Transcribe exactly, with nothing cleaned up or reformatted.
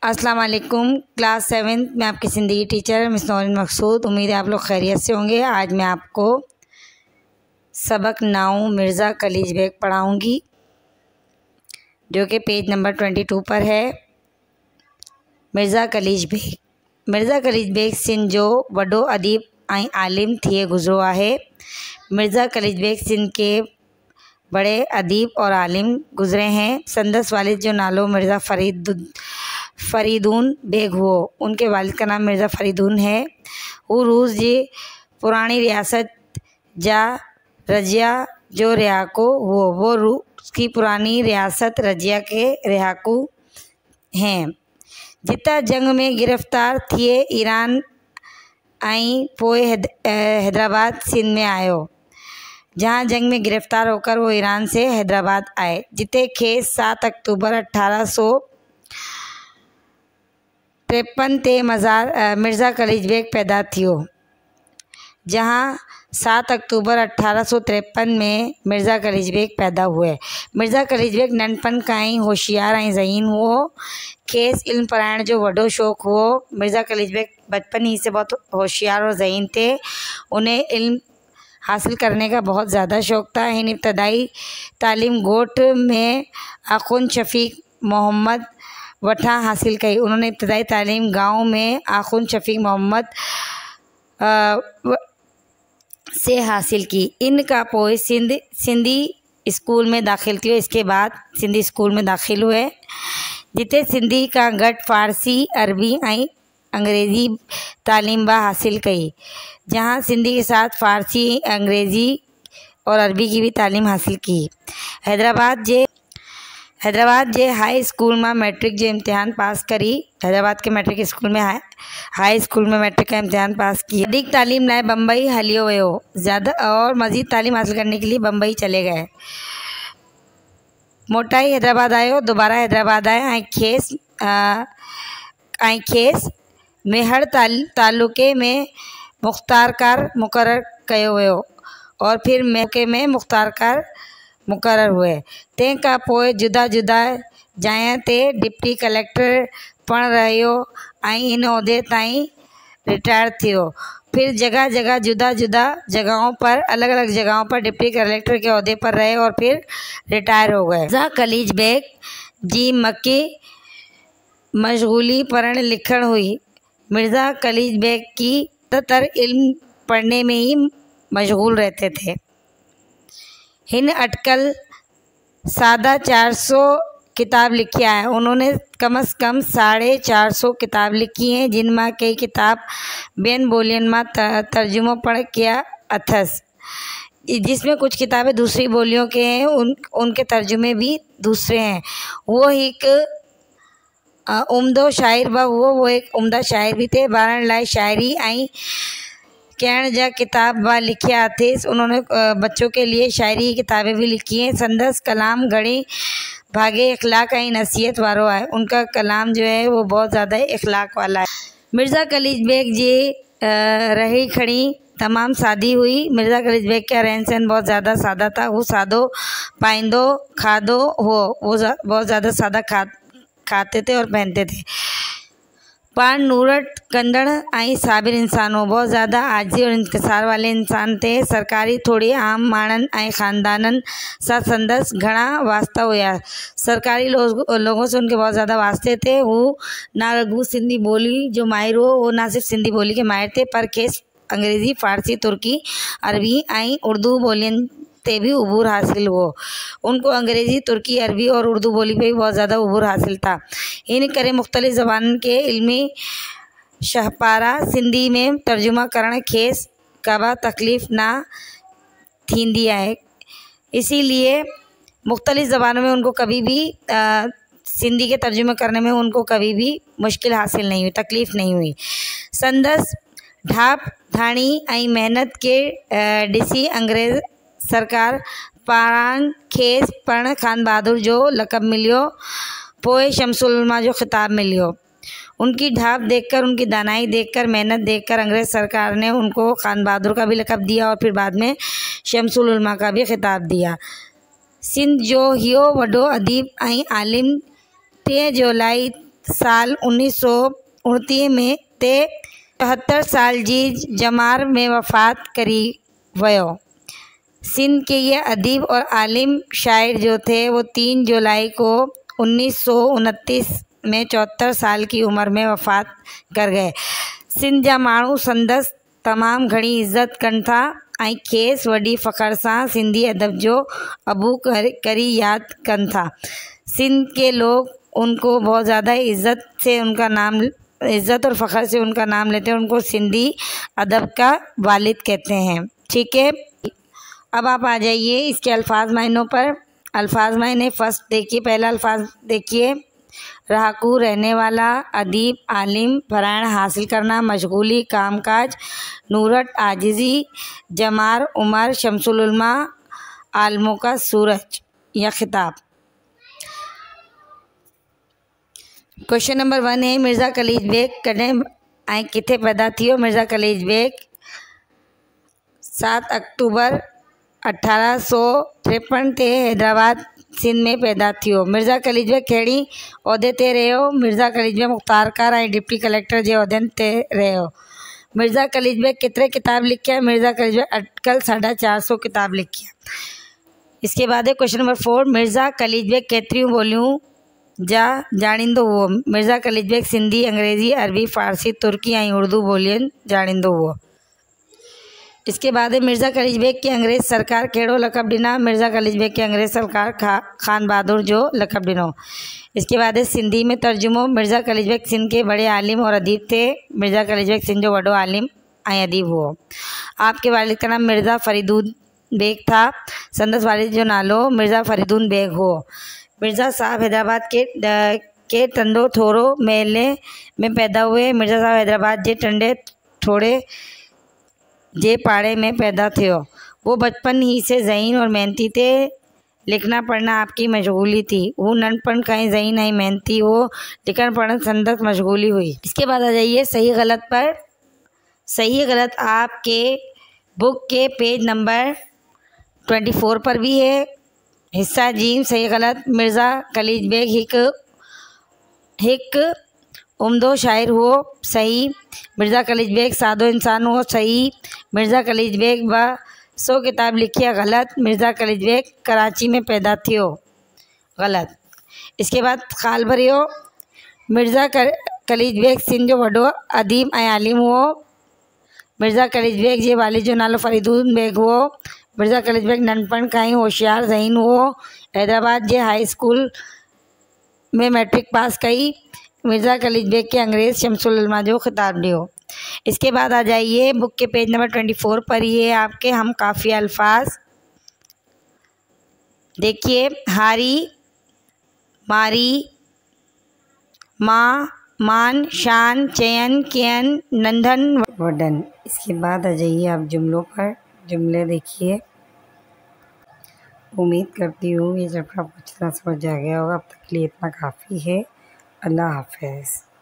अस्सलाम वालेकुम। Class seven में आपकी ज़िंदगी टीचर मिस नौरीन मकसूद। उम्मीद है आप लोग खैरियत से होंगे। आज मैं आपको सबक नाउ मिर्ज़ा कलीज बेग पढ़ाऊँगी, जो कि पेज नंबर ट्वेंटी टू पर है। मिर्ज़ा कलीज बेग मिर्ज़ा कलीज बेग सिंध जो वॾो अदीब ऐं आलिम थिए गुज़रो आहे। मिर्ज़ा कलीज बेग सिंध के बड़े अदीब और आलिम गुज़रे हैं। संदस वालिद जो नालो मिर्ज़ा फरीद फरीदून बेग हुओ। उनके वालिद का नाम मिर्ज़ा फरीदून है। वो रूस जी पुरानी रियासत जा रजिया जो रियाको हुओ। वो रूस की पुरानी रियासत रजिया के रियाकू हैं। जिता जंग में गिरफ़्तार थिए ईरान ऐं पोइ हैदराबाद सिंध में आयो। जहाँ जंग में गिरफ़्तार होकर वो ईरान से हैदराबाद आए, जिते खेस सात अक्टूबर अठारह सौ तिरपन ते मज़ार मिर्ज़ा कलीज बेग पैदा थियो। जहाँ सात अक्टूबर अठारह सौ तिरपन में मिर्ज़ा कलीज बेग पैदा हुए। मिर्ज़ा कलीज बेग नंढपण खां ई होशियार ऐं ज़हीन हुओ। खेस इल्म पढ़ाइण जो वॾो शौक़ु हुओ। मिर्ज़ा कलीज बेग बचपन ही से बहुत होशियार और ज़हीन थे। उन्हें इल्म हासिल करने का बहुत ज़्यादा शौक़ था। इन इब्तदाई तालीम गोठ में आखुन शफ़ीक मोहम्मद वठा हासिल कई। उन्होंने इब्तदाई तालीम गांव में आखुन शफ़ीक मोहम्मद से हासिल की। इनका पोइ सिंध सिंधी स्कूल में दाखिल थियो। इसके बाद सिंधी स्कूल में दाखिल हुए, जिते सिंधी का घट फ़ारसी, अरबी ऐं अंग्रेज़ी तालीम बा हासिल कई। जहाँ सिंधी के साथ फ़ारसी, अंग्रेज़ी और अरबी की भी तालीम हासिल की। हैदराबाद जे हैदराबाद जे हाई स्कूल में मैट्रिक जो इम्तिहान पास करी। हैदराबाद के मैट्रिक स्कूल में हाई हाई स्कूल में मैट्रिक का इम्तिहान पास किया। वधीक तालीम लाइ बम्बई हलियो वियो। ज़्यादा और मज़ीद तालीम हासिल करने के लिए बम्बई चले गए। मोटाई हैदराबाद आयो, दोबारा हैदराबाद आए ऐं खेस ऐं खेस मेहर ताल तालुके में मुख्तारकार मुक़ररु कयो वियो और फिर मौके में मुख्तारकार मुक़ररु हुए। तंहिंखां पोइ जुदा जुदा जाइ ते डिप्टी कलेक्टर पण रहियो ऐं इन उहिदे ताईं रिटायर थियो। फिर जगह जगह जुदा जुदा जगहों पर अलग अलग जगहों पर डिप्टी कलेक्टर के उहिदे पर रहे और फिर रिटायर हो गए। मिर्ज़ा कलीज बेग जी मक्की मशगूली पढ़ण लिखण हुई। मिर्ज़ा कलीज बेग की ज़्यादातर इल्म पढ़ने में ही मशगूल रहते थे। हिन अटकल सादा चार सौ किताब लिखी है। उन्होंने कम अज़ कम साढ़े चार सौ किताब लिखी हैं, जिनमें कई किताब ॿियनि ॿोलियुनि मां तर्जुमो पढ़ किया अथस, जिसमें कुछ किताबें दूसरी बोलियों के हैं, उन उनके तर्जुमे भी दूसरे हैं। वो एक उम्दो शाइर बि हुओ वो एक उम्दा शाइर भी थे। ॿारनि लाइ शाइरी ऐं कहण जा किताब बि लिखिया अथेस। उन्होंने बच्चों के लिए शायरी की किताबें भी लिखी हैं। संदस कलाम घणी भागे इखलाक ऐं नसीहत वारो है। उनका कलाम जो है वो बहुत ज़्यादा इखलाक वाला है। मिर्ज़ा कलीज बेग जी रही खड़ी तमाम सादी हुई। मिर्ज़ा कलीज बेग का रहन सहन बहुत ज़्यादा सादा था। वो सादो पाइंदो खादो हो वो बहुत ज़्यादा सादा खा खाते थे और पहनते थे। पान नूरट कंदड़ ऐं साबिर इंसान हो। बहुत ज़्यादा आजी और इंतसार वाले इंसान थे। सरकारी थोड़ी आम माण्हुनि ऐं ख़ानदाननि सां संदस घणा वास्ता हुआ। सरकारी लोग लोगों से उनके बहुत ज़्यादा वास्ते थे। वो ना रुगो सिंधी बोली जो माहिर हो, वो ना सिर्फ सिंधी बोली के माहिर थे, पर खेस अंग्रेज़ी, फ़ारसी, तुर्की, अरबी ऐं उर्दू बोलियुनि ते भी उबूर हासिल हुओ। उनको अंग्रेज़ी, तुर्की, अरबी और उर्दू बोली पे भी बहुत ज़्यादा उबूर हासिल था। इन करे मुख्तलिफ़ ज़बाननि के इल्मी शाहपारा सिंधी में तर्जुमा करण खेस कबा तकलीफ़ ना थींदी आहे। इसीलिए मुख्तलिफ़ ज़बानों में उनको कभी भी आ, सिंधी के तर्जुमे करने में उनको कभी भी मुश्किल हासिल नहीं हुई, तकलीफ़ नहीं हुई। संदस ढाप धाणी ऐं महिनत के ॾिसी अंग्रेज़ सरकार पारां खेस पण खान बहादुर जो लक़ब मिलियो। पोइ शमसुल उलमा जो खिताब मिलियो। उनकी ढाप देखकर, उनकी दानाई देखकर, मेहनत देखकर अंग्रेज़ सरकार ने उनको खान बहादुर का भी लक़ब दिया और फिर बाद में शमसुल उलमा का भी खिताब दिया। सिंध जो हियो वॾो अदीब ऐं आलिम टे जुलाई साल उन्नीस सौ उनतीस में ते चौहत्तर साल जी जमार में वफ़ात करी वयो। सिंध के ये अदीब और आलिम शायर जो थे वो तीन जुलाई को उन्नीस सौ उनतीस में चौहत्तर साल की उम्र में वफ़ात कर गए। सिंध जा माण्हू संदसि तमामु घणी इज़त कनि था ऐं खेसि वॾी फ़ख़्र सां सिंधी अदब जो अबू कर करी याद कनि था। सिंध के लोग उनको बहुत ज़्यादा इज़्ज़त से उनका नाम इज़्ज़त और फ़ख़्र से उनका नाम लेते हैं। उनको सिंधी अदब का वालिद कहते हैं। ठीक है, अब आप आ जाइए इसके अल्फाज मायनों पर। अल्फाज मायने फर्स्ट देखिए, पहला अल्फाज देखिए, रहाकू रहने वाला, अदीब, आलिम, फरायण हासिल करना, मशगूली, कामकाज, नूरत, आजिज़ी, जमार, उमर, शमसुल उलमा, आलमों का सूरज या खिताब। क्वेश्चन नंबर वन है, मिर्ज़ा कलीज बेग कॾहिं ऐं किथे पैदा थियो। मिर्ज़ा कलीज बेग सात अक्टूबर अठारह सौ तिरपन ते हैदराबाद सिंध में पैदा थियो। मिर्ज़ा कलीज बेग कहिड़ी उहिदे ते रहियो। मिर्ज़ा कलीज बेग मुख़्तारकार ऐं डिप्टी कलेक्टर जे उहिदनि ते रहियो। मिर्ज़ा कलीज बेग केतिरे किताब लिखिया। मिर्ज़ा कलीज बेग अटकल साढा चार सौ किताब लिखिया। इसके बाद है question number four, Mirza Kalich Beg केतिरियूं ॿोलियूं जा ॼाणींदो हुओ। मिर्ज़ा कलीज बेग सिंधी, अंग्रेज़ी, अरबी, फ़ारसी, तुर्की ऐं उर्दू ॿोलियुनि ॼाणींदो हुओ। इसके बाद मिर्ज़ा कलीज बेग के अंग्रेज़ सरकार कहिड़ो लक़ब ॾिना। मिर्ज़ा कलीज बेग के अंग्रेज़ सरकार खा खान बहादुर जो लक़ब ॾिनो। इसके बाद सिंधी में तर्जुमो। मिर्ज़ा कलीज बेग सिंध के बड़े आलिम और अदीब थे। मिर्ज़ा कलीज बेग सिंध जो वॾो आलिम ऐं अदीब हुओ। आपके वालिद का नाम मिर्ज़ा फरीदुन बेग था। संदसि वालिद जो नालो मिर्ज़ा फरीदुन बेग हो। मिर्ज़ा साहब हैदराबाद के के टंडो थोरो मेले में पैदा हुए। मिर्ज़ा साहब हैदराबाद जे टंडे थोड़े जे पाड़े में पैदा थियो। वो बचपन ही से ज़हीन और मेहनती थे। लिखना पढ़ना आपकी मशगूली थी। वो नंढपण खां ई ज़हीन ऐं मेहनती हो। लिखण पढ़ण संदसि मशगूली हुई। इसके बाद आ जाइए सही गलत पर। सही गलत आपके बुक के पेज नंबर ट्वेंटी फोर पर भी है। हिस्सा जीम सही गलत। मिर्ज़ा कलीज बेग हिक हिक उम्दो शाइर हुओ। सही। मिर्ज़ा कलीज बेग सादो इंसान हुओ। सही। मिर्ज़ा कलीज बेग ब सौ किताब लिखिया। गलत। मिर्ज़ा कलीज बेग कराची में पैदा थियो। गलत। इसके बाद ख़ाल भरियो। मिर्ज़ा कलीज बेग सिंध जो वॾो अदीब ऐं आलिम हुओ। मिर्ज़ा कलीज बेग जे वालिद जो नालो फरीदुन बेग हुओ। मिर्ज़ा कलीज बेग नंढपण खां ई होशियार ज़हीन हुओ। हैदराबाद जे हाई स्कूल में मैट्रिक पास कई। मिर्ज़ा कलीज बेग के अंग्रेज़ शमसुल उलमा जो खिताब ॾियो। इसके बाद आ जाइए बुक के पेज नंबर ट्वेंटी फोर पर। ये आपके हम काफ़ी अल्फाज देखिए, हारी, मारी, माँ, मान, शान, चयन, कियन, नंढन, वडन। इसके बाद आ जाइए आप जुमलों पर। जुमले देखिए। उम्मीद करती हूँ ये चैप्टर आपको अच्छी तरह समझ आ गया होगा। अब तक के लिए इतना काफ़ी है। अल्लाह हाफ़िज़।